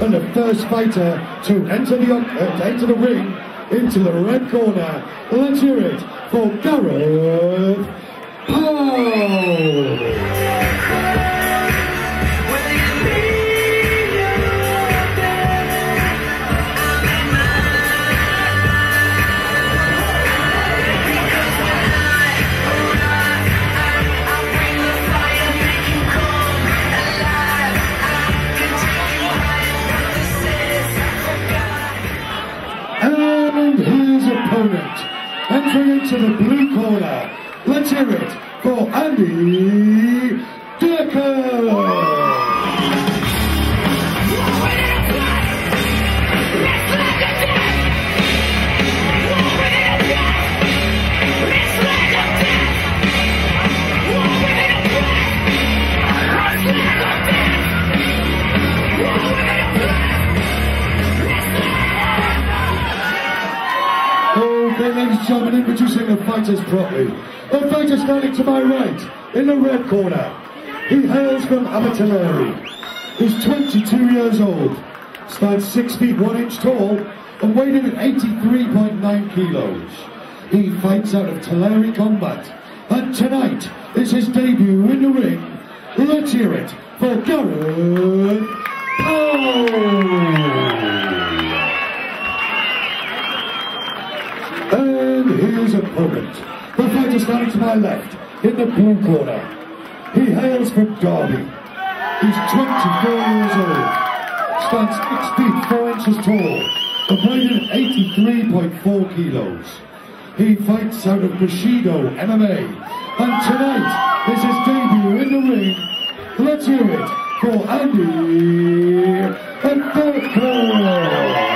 And the first fighter to enter the ring into the red corner. Let's hear it for Gareth Powell. And his opponent, entering into the blue corner, let's hear it for Andy Decker. Okay, ladies and gentlemen, introducing the fighters properly. The fighter standing to my right, in the red corner. He hails from Abbotsford. He's 22 years old, stands 6 feet 1 inch tall, and weighed in at 83.9 kilos. He fights out of Tulare Combat, and tonight is his debut in the ring. Let's hear it for Gareth Powell. And his opponent, the fighter standing to my left, in the blue corner. He hails from Derby. He's 24 years old, stands 6 feet 4 inches tall, and weighed in 83.4 kilos. He fights out of Bushido MMA, and tonight is his debut in the ring. Let's hear it for Andy Decker.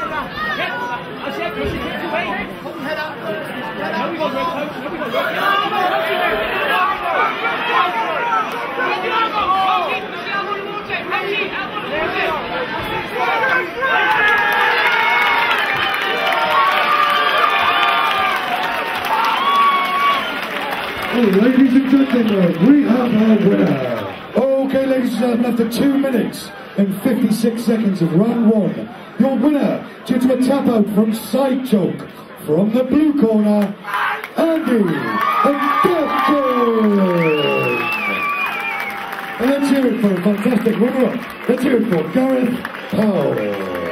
I said, push it away. Hold your head up. Ladies and gentlemen, we have our winner. Okay, ladies and gentlemen, after 2 minutes and 56 seconds of round one, your winner, due to a tap out from side choke, from the blue corner, Andy Augustin. And let's hear it for a fantastic runner-up. Let's hear it for Gareth Powell.